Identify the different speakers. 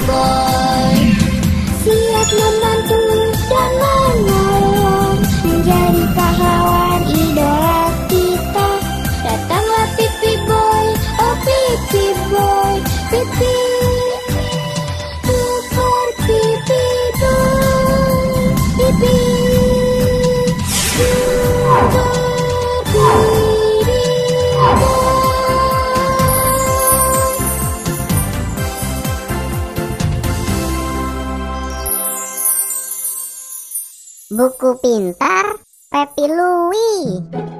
Speaker 1: boy. Siap membantu dan menolong, menjadi pahlawan idola kita. Datanglah Pipi Boy, oh Pipi Boy, Pipi. Super Pipi Boy, Pipi. Super Pipi Boy.
Speaker 2: Buku Pintar Pepi Louie.